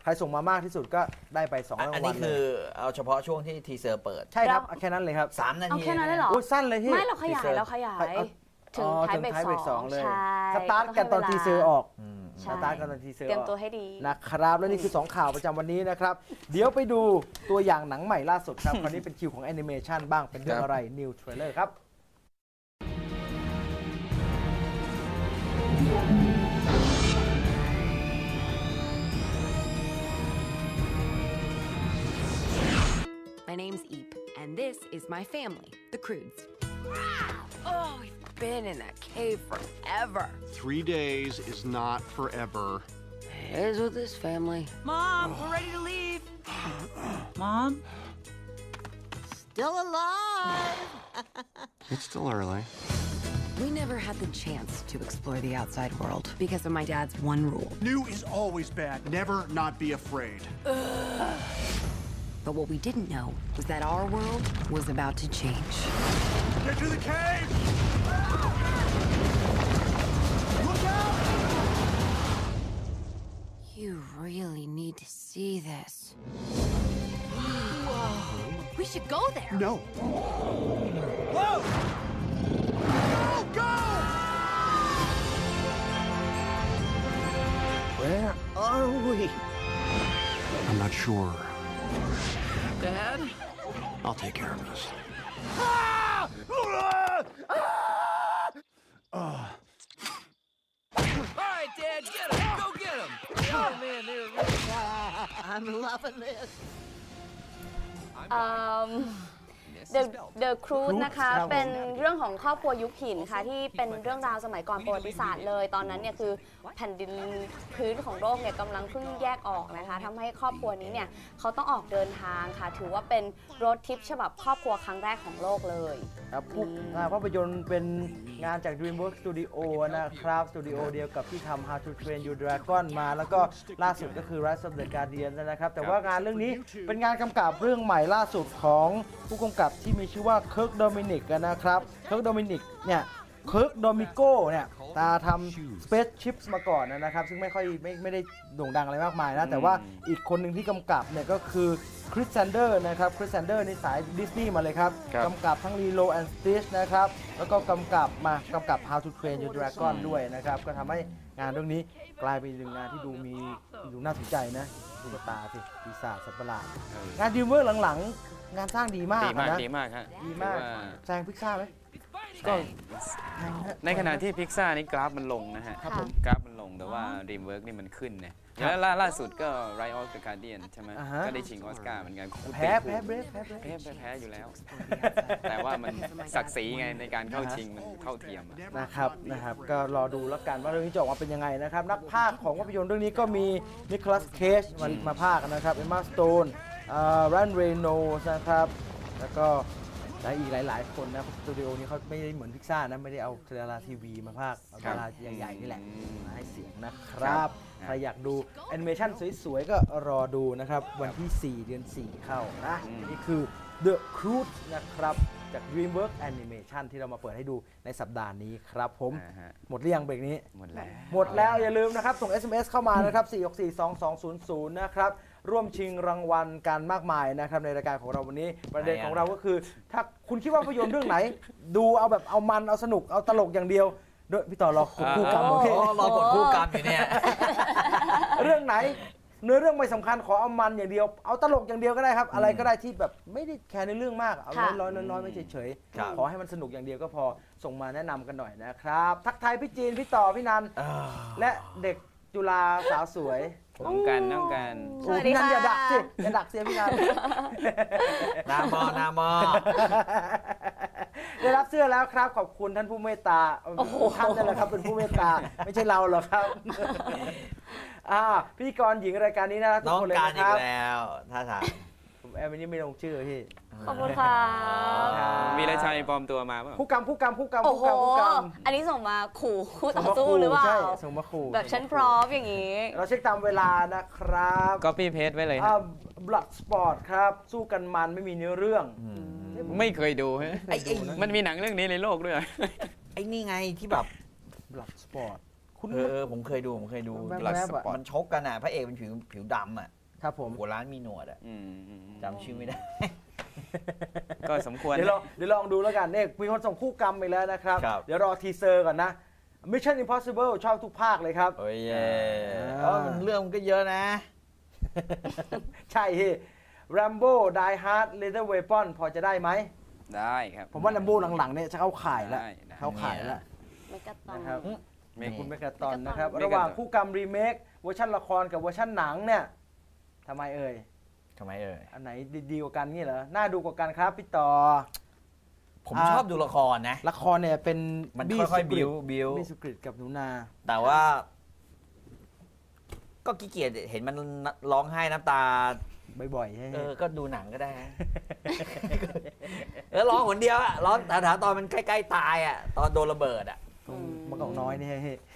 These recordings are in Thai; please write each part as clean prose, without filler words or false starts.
ใครส่งมามากที่สุดก็ได้ไป2 รางวัลอันนี้คือเอาเฉพาะช่วงที่ทีเซอร์เปิดใช่ครับแค่นั้นเลยครับ 3 นาทีเอาแค่นั้นเลยเหรอสั้นเลยที่ไม่เราขยายถึงท้ายเบรก2 เลยสตาร์ทกันตอนทีเซอร์ออกสตาร์ทกันตอนทีเซอร์เตรียมตัวให้ดีนะครับและนี่คือ2ข่าวประจำวันนี้นะครับเดี๋ยวไปดูตัวอย่างหนังใหม่ล่าสุดครับคราวนี้เป็นคิวของแอนิเมชันบ้างเป็นเรื่องอะไร New Trailer ครับ My name's Eep, and this is my family, the Croods. Oh, we've been in that cave forever. 3 days is not forever. It is with this family. Mom, we're ready to leave. Mom? Still alive. It's still early. We never had the chance to explore the outside world because of my dad's one rule. New is always bad. Never not be afraid. But what we didn't know was that our world was about to change. Get to the cave! Look out! You really need to see this. Whoa. We should go there. No. Whoa! Go! Where are we? I'm not sure. Dad? I'll take care of this. All right, Dad, get him. Go get him. Oh, man, they're really... I'm loving this. The Croods นะคะเป็นเรื่องของครอบครัวยุคหินค่ะที่เป็นเรื่องราวสมัยก่อนประวัติศาสตร์เลยตอนนั้นเนี่ยคือแผ่นดินพื้นของโลกเนี่ยกำลังเพิ่งแยกออกนะคะทำให้ครอบครัวนี้เนี่ยเขาต้องออกเดินทางค่ะถือว่าเป็นโรดทริปฉบับครอบครัวครั้งแรกของโลกเลยครับภาพยนตร์เป็นงานจาก DreamWorks Studio นะครับสตูดิโอเดียวกับที่ทำ How to Train Your Dragon มาแล้วก็ล่าสุดก็คือ Rise of the Guardians นะครับแต่ว่างานเรื่องนี้เป็นงานกำกับเรื่องใหม่ล่าสุดของผู้กำกับที่มีชื่อว่าเคิร์กโดมินิกนะครับเคิร์กโดมินิกเนี่ยเคิร์กโดมิโกเนี่ยตาทำ Space Ships มาก่อนนะครับซึ่งไม่ได้โด่งดังอะไรมากมายนะแต่ว่าอีกคนหนึ่งที่กำกับเนี่ยก็คือคริสแซนเดอร์นะครับคริสแซนเดอร์ในสายดิสนีย์มาเลยครับกำกับทั้ง Lilo and Stitch นะครับแล้วก็กำกับ How to Train Your Dragon ด้วยนะครับก็ทำให้งานเรื่องนี้กลายเป็นหนึ่งงานที่ดูน่าสนใจนะดูตาสิปีศาจสัตว์ประหลาดงานดีเวอร์หลังๆงานสร้างดีมากนะดีมากฮะดีมากแซงพิกซ่าไหมก็ในขณะที่พิกซ่านี่กราฟมันลงนะฮะกราฟมันลงแต่ว่า DreamWorks นี่มันขึ้นเนี่ยแล้วล่าสุดก็ Rise of the Guardian ใช่ไหมก็ได้ชิงออสการ์เหมือนกันแพ้อยู่แล้วแต่ว่ามันศักดิ์ศรีไงในการเข้าชิงมันเท่าเทียมนะครับก็รอดูแล้วกันว่าเรื่องนี้จะออกมาเป็นยังไงนะครับนักพากย์ของภาพยนตร์เรื่องนี้ก็มีนิโคลัสเคจมาพากย์นะครับเอมม่าสโตนรันเรโนนะครับแล้วก็อีกหลายคนนะสตูดิโอนี้เขาไม่ได้เหมือนพิกซ่านะไม่ได้เอาดาราทีวีมาพากย์เอาดาราใหญ่ๆนี่แหละมาให้เสียงนะครับใครอยากดูแอนิเมชันสวยๆก็รอดูนะครับวันที่4 เดือน 4เข้านะนี่คือ The Croods นะครับจาก DreamWorks Animation ที่เรามาเปิดให้ดูในสัปดาห์นี้ครับผมหมดหรือยังเบรกนี้หมดแล้วอย่าลืมนะครับส่ง SMS เข้ามานะครับ4642200นะครับร่วมชิงรางวัลกันมากมายนะครับในรายการของเราวันนี้ประเด็นของเราก็คือถ้าคุณคิดว่าภาพยนตร์เรื่องไหนดูเอาแบบเอามันเอาสนุกเอาตลกอย่างเดียวด้วยพี่ต่อรอกดคู่กรรมโอเครอกดคู่กรรมอยู่เนี่ยเรื่องไหนเนื้อเรื่องไม่สำคัญขอเอามันอย่างเดียวเอาตลกอย่างเดียวก็ได้ครับอะไรก็ได้ที่แบบไม่ได้แคร์ในเรื่องมากเอาน้อยไม่เฉยๆขอให้มันสนุกอย่างเดียวก็พอส่งมาแนะนำกันหน่อยนะครับทักทายพี่จีนพี่ต่อพี่นันและเด็กจุฬาสาวสวยน้องกันพี่นันอย่าดักสิพี่นันนามอได้รับเสื้อแล้วครับขอบคุณท่านผู้เมตตาท่านนั่นแหละครับเป็นผู้เมตตาไม่ใช่เราหรอกครับพิธีกรหญิงรายการนี้นะทุกคนเลยนะครับน้องการอีกแล้วท่าทางผมแอมนี่ไม่ลงชื่อพี่ขอบคุณค่ะมีราชัยปลอมตัวมาป่ะผู้กรรมอันนี้ส่งมาขู่คู่ต่อสู้หรือเปล่าใช่ส่งมาขู่แบบฉันพร้อมอย่างนี้เราเช็คตามเวลานะครับก็พี่เพจไว้เลย Blood Sport ครับสู้กันมันไม่มีเนื้อเรื่องไม่เคยดูฮะมันมีหนังเรื่องนี้ในโลกด้วยไอ้นี่ไงที่แบบ Blood Sport คุณผมเคยดูแว๊บๆ Blood อะ Sport มันชกกันอ่ะพระเอกเป็นผิวดำอ่ะครับผมหัวร้านมีหนวดอ่ะจำชื่อไม่ได้ก็สมควรเดี๋ยวลองดูแล้วกันเนี่ยมีคนส่งคู่กรรมไปแล้วนะครับครับเดี๋ยวรอทีเซอร์ก่อนนะ Mission Impossible ชอบทุกภาคเลยครับโอ้ยมันเรื่องมันก็เยอะนะใช่ที่ Rambo Die Hard Lethal Weapon พอจะได้ไหมได้ครับผมว่า Rambo หลังๆเนี่ยจะเข้าข่ายแล้วได้เข้าข่ายแล้วเมกาตอนนะครับเมคุณเมกาตอนนะครับเมกาตอนระหว่างคู่กรรมรีเมคเวอร์ชันละครกับเวอร์ชันหนังเนี่ยทำไมเอ่ยทำไมเอ่ยอันไหนดีกว่ากันนี่เหรอ น่าดูกว่ากันครับพี่ต่อผมชอบดูละครนะละครเนี่ยเป็นมันค่อยๆบิวบี้สุกริตกับหนูนาแต่ว่า ก็ขี้เกียจเห็นมันร้องไห้น้ำตาบ่อยๆใช่ไหมก็ดูหนังก็ได้นะ ร้องคนเดียวอะร้องแต่ตอนมันใกล้ๆตายอะตอนโดนระเบิดอะมะกอกน้อยนี่เฮ้ย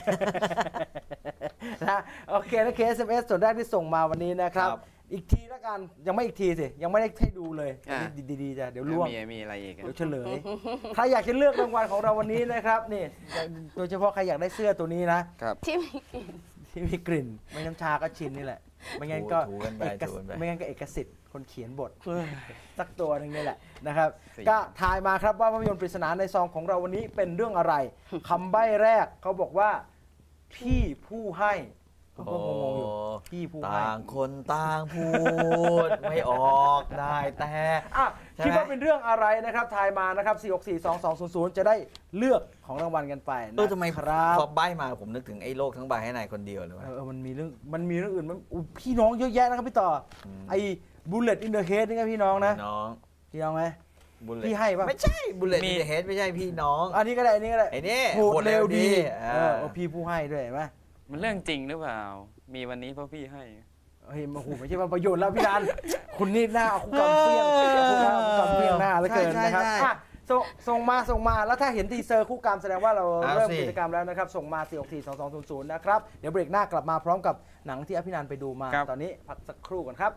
นะโอเคนะ SMS ส่วนแรกที่ส่งมาวันนี้นะครับ อีกทีแล้วกันยังไม่อีกทีสิยังไม่ได้ให้ดูเลยดีๆจ้ะเดี๋ยวล่วงมีอะไรอีกเดี๋ยวเฉลย ใครอยากจะเลือกรางวัลของเราวันนี้นะครับนี่โดยเฉพาะใครอยากได้เสื้อตัวนี้นะที่มีกลิ่นที่มีกลิ่นไม่น้ำชาก็ชินนี่แหละไม่งั้นก็ถูกันไปไม่งั้นก็เอกสิทธิ์คนเขียนบทสักตัวหนึ่งนี่แหละนะครับก็ทายมาครับว่าภาพยนตร์ปริศนาในซองของเราวันนี้เป็นเรื่องอะไรคำใบ้แรกเขาบอกว่าพี่ผู้ให้ผมก็งงๆอยู่พี่ผู้ให้ต่างคนต่างพูด ไม่ออกได้แต่คิดว่าเป็นเรื่องอะไรนะครับทายมานะครับ4642200จะได้เลือกของรางวัลกันไปนะทำไมครับพอใบ้มาผมนึกถึงไอ้โลกทั้งใบให้นายคนเดียวเลยวะมันมีเรื่องอื่นพี่น้องเยอะแยะนะครับพี่ต่อไอ้ Bullet in the Head นี่ก็พี่น้องนะ พี่น้องไหม Bullet พี่ให้ป่ะไม่ใช่ Bullet in the Head ไม่ใช่พี่น้องอันนี้ก็ได้อันนี้ก็ได้ไอ้นี่โหดเร็วดีโหดพี่ผู้ให้ด้วยเห็นไหมมันเรื่องจริงหรือเปล่า มีวันนี้เพราะพี่ให้เฮ้ยโอ้โหไม่ใช่ว่าประโยชน์แล้วพี่นัน คุณนี่หน้าเอาคู่กำเฟี้ยงคู่กำเฟี้ยงหน้าเหลือเกินนะครับส่งมาแล้วถ้าเห็นทีเซอร์คู่กรรมแสดงว่าเราเริ่มกิจกรรมแล้วนะครับส่งมา4642200นะครับเดี๋ยวเบรกหน้ากลับมาพร้อมกับหนังที่อภินันท์ไปดูมาตอนนี้พักสักครู่กันครับ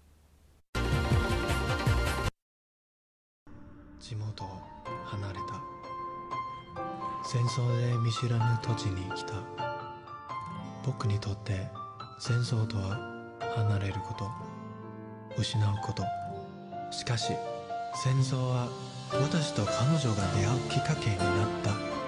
地元を離れた戦争で見知らぬ土地に来た僕にとって戦争とは離れること失うことしかし戦争は私と彼女が出会うきっかけになった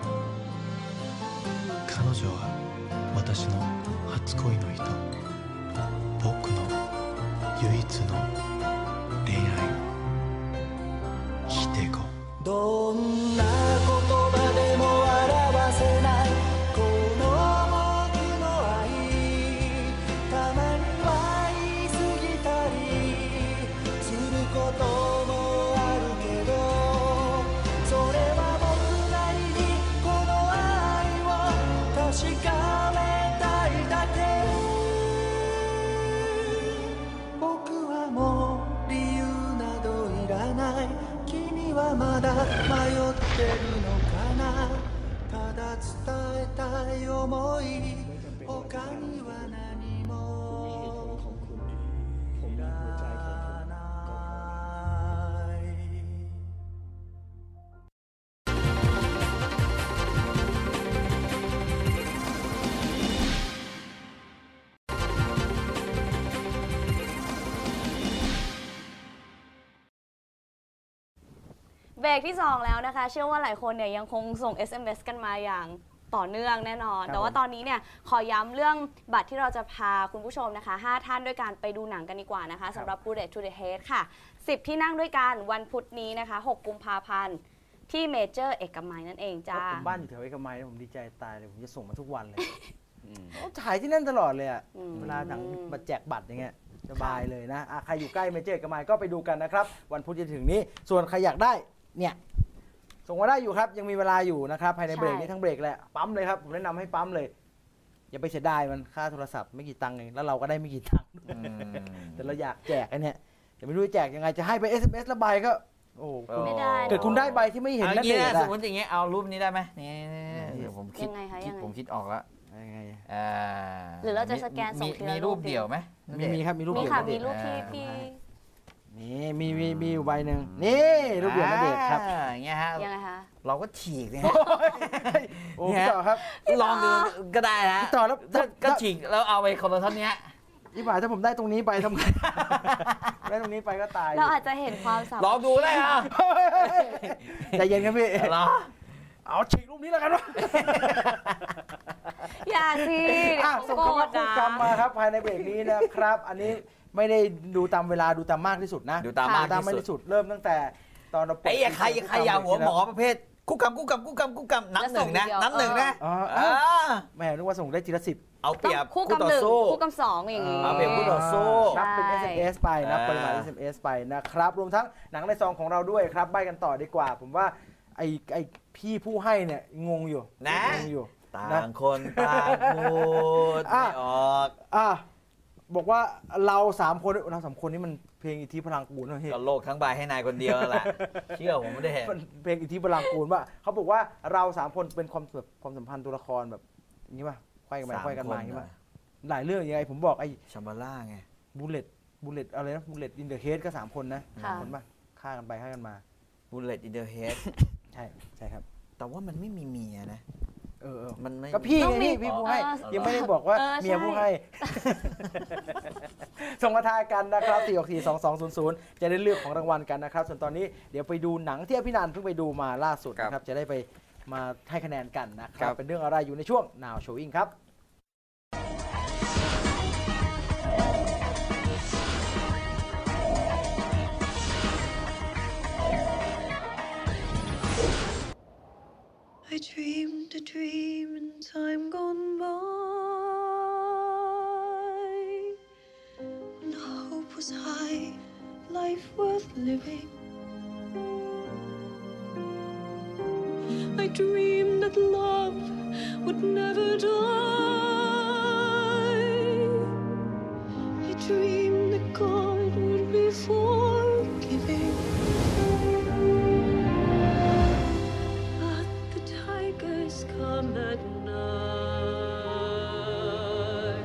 彼女は私の初恋の人僕の唯一の恋愛生きていこうどんな言葉でも表せないこの僕の愛たまには言い過ぎたりすることもあるけどそれは僕なりにこの愛を確かめたいだけ僕はもう理由などいらない君はまだ迷ってるのかなただ伝えたい想い他には何もいらないเบรกที่ 2 แล้วนะคะ เชื่อว่าหลายคนเนี่ยยังคงส่ง SMS กันมาอย่างต่อเนื่องแน่นอน แต่ว่าตอนนี้เนี่ยขอย้ำเรื่องบัตรที่เราจะพาคุณผู้ชมนะคะ 5 ท่านด้วยการไปดูหนังกันดีกว่านะคะสำหรับ Bullet to the Head ค่ะ 10 ที่นั่งด้วยกันวันพุธนี้นะคะ 6 กุมภาพันธ์ที่เมเจอร์เอกมัยนั่นเองจ้าผมบ้านอยู่แถวเอกมัยผมดีใจตายเลยผมจะส่งมาทุกวันเลยถ่ายที่นั่นตลอดเลยอ่ะเวลาหนังมาแจกบัตรอย่างเงี้ยสบายเลยนะใครอยู่ใกล้เมเจอร์เอกมัยก็ไปดูกันนะครับวันพุธจะถึงนี้ส่วนใครอยากได้เนี่ยส่งมาได้อยู่ครับยังมีเวลาอยู่นะครับภายในเบรกนี้ทั้งเบรกแหละปั๊มเลยครับผมแนะนำให้ปั๊มเลยอย่าไปเสียดายมันค่าโทรศัพท์ไม่กี่ตังค์เองแล้วเราก็ได้ไม่กี่ตังค์แต่เราอยากแจกไอ้เนี่ยแต่ไม่รู้จะแจกยังไงจะให้ไป SMS ละใบก็โอ้คุณไม่ได้เกิดคุณได้ใบที่ไม่เห็นเอานั่นงี้เองนะอะสมมติอย่างเงี้ยเอารูปนี้ได้ไหมนี่เดี๋ยวผมคิดยังไงคะยังไงผมคิดออกแล้วยังไงหรือเราจะสแกนส่งทีละมีรูรูปปเดี่ยวไหมมีครับมีรูปมีเดี่ยวค่ะด้วยมีรูปที่นี่มีอยู่ใบหนึ่งนี่รูปเหรียญณเดชน์ครับอย่างเงี้ยฮะยังไงคะเราก็ฉีกเนี่ยโอ้พี่ต่อครับลองดูก็ได้นะพี่ต่อแล้วก็ฉีกแล้วเอาไปคนละเท่านี้พี่บ่ายถ้าผมได้ตรงนี้ไปทำไง ได้ตรงนี้ไปก็ตายเราอาจจะเห็นความสามารถลองดูได้ครับใจเย็นครับพี่เหรอเอาฉีกรูปนี้แล้วกันวะอย่าสิส่งคำว่าคู่กรรมมาครับภายในเบรกนี้นะครับ อันนี้ไม่ได้ดูตามเวลาดูตามมากที่สุดนะดูตามมากตามไม่ที่ที่สุสุดดเริ่มตั้งแต่ตอนเราไอ้อย่าใครอย่าหัวหมอประเภทคู่กรรมนับหนึ่งนะนับหนึ่งนะแหมนึกว่าส่งได้ทีละ10 เอาเปรียบคู่กำต่อหนึ่งสู้คู่กำสองอย่างนี้เอาเปรียบคู่ต่อสู้นับเป็นใช่ SMS ไปนับปริมาณ SMS ไปนะครับรวมทั้งหนังในซองของเราด้วยครับใบกันต่อดีกว่า ผมว่าไอ้พี่ผู้ให้เนี่ยงงอยู่นะงงอยู่ต่างคนต่างพูดไม่ออกบอกว่าเรา3 คนนี่มันเพลงอิทธิพลังกูลนะพี่ก็โลกทั้งใบให้นายคนเดียวนั่นแหละเชื่อผมไม่ได้มันเพลงอิทธิพลังกูลว่าเขาบอกว่าเรา3 คนเป็นความสัมพันธ์ตัวละครแบบอย่างนี้ป่ะไขว้กันไปไขว้กันมาอย่างนี้ป่ะหลายเรื่องยังไงผมบอกไอ้ชัมบาร่าไงบูเลตอะไรนะบูเลตอินเดอะเฮดก็3 คนนะค่ะคนป่ะฆ่ากันไปฆ่ากันมาบุลเลตอินเดอะเฮดใช่ครับแต่ว่ามันไม่มีเมียนะ มันไม่ก็พี่ต้องไงมีพี่ผู้ให้ ยังไม่ได้เบอกว่าเออเมียใช่ผู้ให้ ส่งมาทายกันนะครับ4642200จะได้เลือกของรางวัลกันนะครับ ส่วนตอนนี้เดี๋ยวไปดูหนังที่พี่นันเพิ่งไปดูมาล่าสุดนะครับ จะได้ไปมาให้คะแนนกันนะครับ เป็นเรื่องอะไรอยู่ในช่วง Now Showing ครับ I dreamed a dream in time gone by, when hope was high, life worth living. I dreamed that love would never die. I dreamed that God would be forgiving. Come at night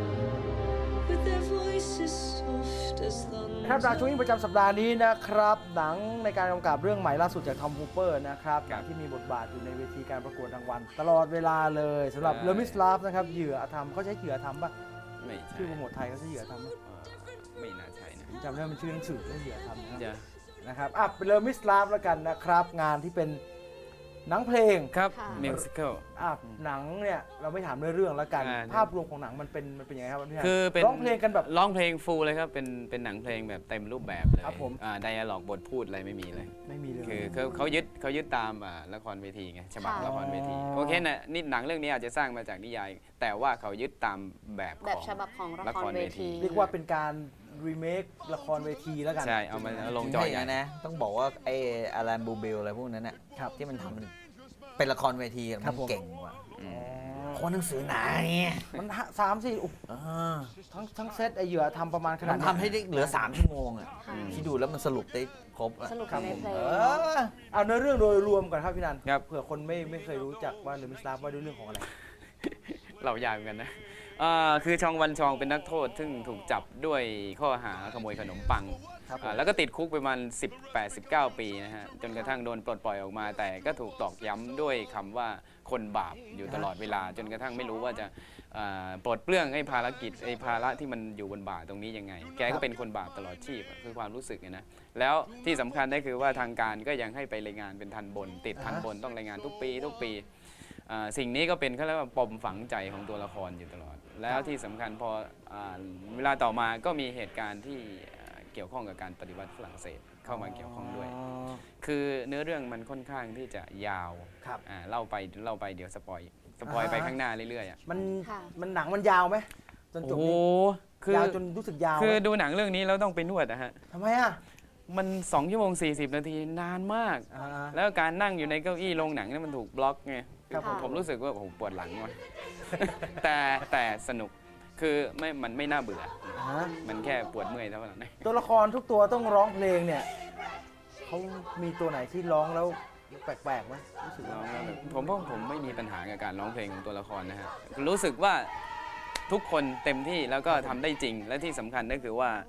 with their voices soft as thunder. ครับดาวช่วงประจำสัปดาห์นี้นะครับ หนังในการกำกับเรื่องใหม่ล่าสุดจากทอม ฮูเปอร์นะครับที่มีบทบาทอยู่ในเวทีการประกวดรางวัลตลอดเวลาเลยสำหรับเลมิสลาฟนะครับเหยื่ออธรรมเขาใช้เหยื่ออธรรมป่ะไม่ใช่ชื่อโปรโมทไทยเขาใช้เหยื่ออธรรมป่ะไม่น่าใช่นะจำได้มันชื่อหนังสือเหยื่ออธรรมจะนะครับเป็นเลมิสลาฟแล้วกันนะครับงานที่เป็นหนังเพลงครับมิวสิควลหนังเนี่ยเราไม่ถามเรื่องแล้วกันภาพรวมของหนังมันเป็นยังไงครับพี่คือเป็นร้องเพลงกันแบบร้องเพลงฟูลเลยครับเป็นหนังเพลงแบบเต็มรูปแบบเลยครับผมไดอะล็อกบทพูดอะไรไม่มีเลยไม่มีเลยคือเขายึดตามละครเวทีไงฉบับละครเวทีโอเคนะนี่หนังเรื่องนี้อาจจะสร้างมาจากนิยาย แต่ว่าเขายึดตามแบบของฉบับของละครเวทีเรียกว่าเป็นการรีเมคละครเวทีแล้วกันใช่เอามาลงจอใหญ่นะ ต้องบอกว่าไอ้อารันบูเบลอะไรพวกนั้นน่ะที่มันทำเป็นละครเวทีมันเก่งกว่าคนหนังสือหนาเนี่ยมัน3-4ทั้งเซตไอเหยื่อทำประมาณขนาดทำให้ได้เหลือ3 ชั่วโมงอ่ะที่ดูแล้วมันสรุปได้ครบสรุปในเพลงเอาเนื้อเรื่องโดยรวมก่อนครับพี่นันเผื่อคนไม่เคยรู้จักว่าเลมิสลาฟว่าด้วยเรื่องของอะไรเรายาวเหมือนกันนะคือชองวันชองเป็นนักโทษซึ่งถูกจับด้วยข้อหาขโมยขนมปังแล้วก็ติดคุกไปประมาณ18-19 ปีนะฮะจนกระทั่งโดนปลดปล่อยออกมา แต่ก็ถูกตอกย้ำด้วยคำว่าคนบาปอยู่ตลอดเวลา จนกระทั่งไม่รู้ว่าจะปลดเปลื้องไอ้ภาระที่มันอยู่บนบ่าตรงนี้ยังไงแกก็เป็นคนบาปตลอดชีพคือความรู้สึกนะแล้วที่สำคัญได้คือว่าทางการก็ยังให้ไปรายงานเป็นทันบนติดทันบนต้องรายงานทุกปีสิ่งนี้ก็เป็นเขาเรียกว่าปมฝังใจของตัวละครอยู่ตลอดแล้วที่สำคัญพอเวลาต่อมาก็มีเหตุการณ์ที่เกี่ยวข้องกับการปฏิวัติฝรั่งเศสเข้ามาเกี่ยวข้องด้วยคือเนื้อเรื่องมันค่อนข้างที่จะยาวเล่าไปเดี๋ยวสปอยไปข้างหน้าเรื่อยๆมันหนังมันยาวไหมจนจบยาวจนรู้สึกยาวคือดูหนังเรื่องนี้แล้วต้องไปนวดนะฮะทำไมมัน2 ชั่วโมง 40 นาทีนานมากแล้วการนั่งอยู่ในเก้าอี้โรงหนังนี่มันถูกบล็อกไงผมรู้สึกว่าผมปวดหลังว่ะแต่สนุกคือมันไม่น่าเบื่อมันแค่ปวดเมื่อยเท่านั้นตัวละครทุกตัวต้องร้องเพลงเนี่ยเขามีตัวไหนที่ร้องแล้วแปลกๆไหมรู้สึกร้องแล้วผมไม่มีปัญหากับการร้องเพลงของตัวละครนะฮะรู้สึกว่าทุกคนเต็มที่แล้วก็ทำได้จริงและที่สำคัญก็คือว่า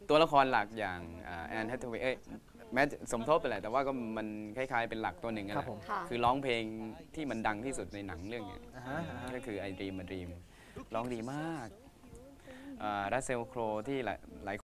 ตัวละครหลักอย่างแอนแฮทเวย์แม้จะสมทบไปแหละแต่ว่าก็มันคล้ายๆเป็นหลักตัวหนึ่งนั่นแหละค่ะคือร้องเพลงที่มันดังที่สุดในหนังเรื่องนี้อ่าฮะก็คือ I Dream a Dream ร้องดีมากรัสเซลโครที่หลาย